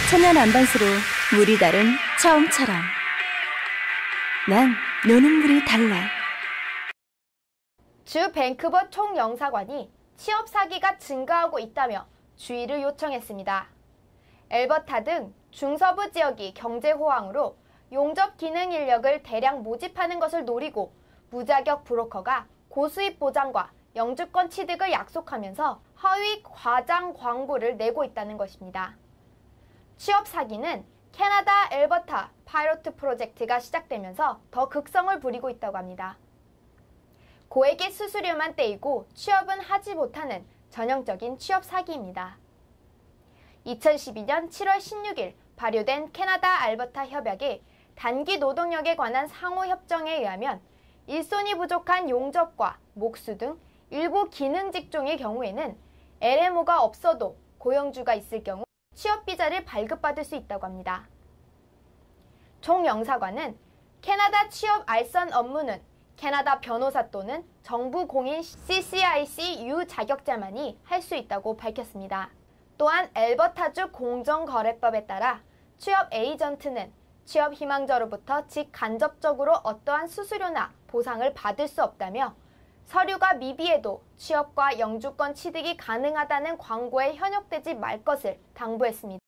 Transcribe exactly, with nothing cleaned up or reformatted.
천연 안반수로 물이 다른 처음처럼. 난 노는 물이 달라. 주 밴크버 총영사관이 취업 사기가 증가하고 있다며 주의를 요청했습니다. 엘버타 등 중서부 지역이 경제 호황으로 용접 기능 인력을 대량 모집하는 것을 노리고 무자격 브로커가 고수입 보장과 영주권 취득을 약속하면서 허위 과장 광고를 내고 있다는 것입니다. 취업 사기는 캐나다 엘버타 파이로트 프로젝트가 시작되면서 더 극성을 부리고 있다고 합니다. 고액의 수수료만 떼이고 취업은 하지 못하는 전형적인 취업 사기입니다. 이천십이 년 칠월 십육일 발효된 캐나다 알버타 협약의 단기 노동력에 관한 상호협정에 의하면 일손이 부족한 용접과 목수 등 일부 기능 직종의 경우에는 엘엠오가 없어도 고용주가 있을 경우 취업비자를 발급받을 수 있다고 합니다. 총영사관은 캐나다 취업 알선 업무는 캐나다 변호사 또는 정부 공인 씨씨아이씨 유 자격자만이 할 수 있다고 밝혔습니다. 또한 엘버타주 공정거래법에 따라 취업 에이전트는 취업 희망자로부터 직간접적으로 어떠한 수수료나 보상을 받을 수 없다며 서류가 미비해도 취업과 영주권 취득이 가능하다는 광고에 현혹되지 말 것을 당부했습니다.